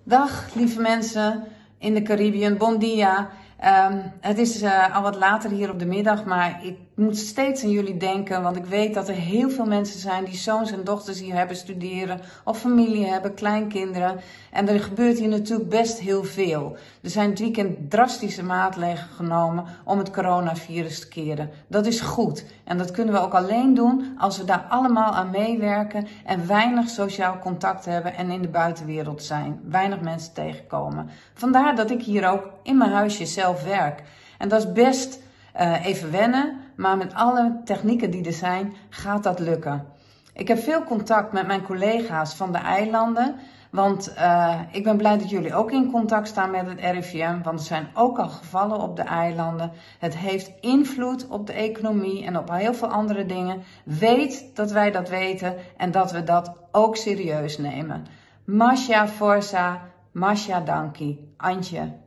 Dag lieve mensen in de Caribbean, bon dia. Het is al wat later hier op de middag, maar ik moet steeds aan jullie denken, want ik weet dat er heel veel mensen zijn die zoons en dochters hier hebben studeren of familie hebben, kleinkinderen. En er gebeurt hier natuurlijk best heel veel. Er zijn dit weekend drastische maatregelen genomen om het coronavirus te keren. Dat is goed en dat kunnen we ook alleen doen als we daar allemaal aan meewerken en weinig sociaal contact hebben en in de buitenwereld zijn. Weinig mensen tegenkomen. Vandaar dat ik hier ook in mijn huisje zelf werk. En dat is best even wennen, maar met alle technieken die er zijn, gaat dat lukken. Ik heb veel contact met mijn collega's van de eilanden, want ik ben blij dat jullie ook in contact staan met het RIVM, want er zijn ook al gevallen op de eilanden. Het heeft invloed op de economie en op heel veel andere dingen. Weet dat wij dat weten en dat we dat ook serieus nemen. Masha Forza, Masha Danki, Antje.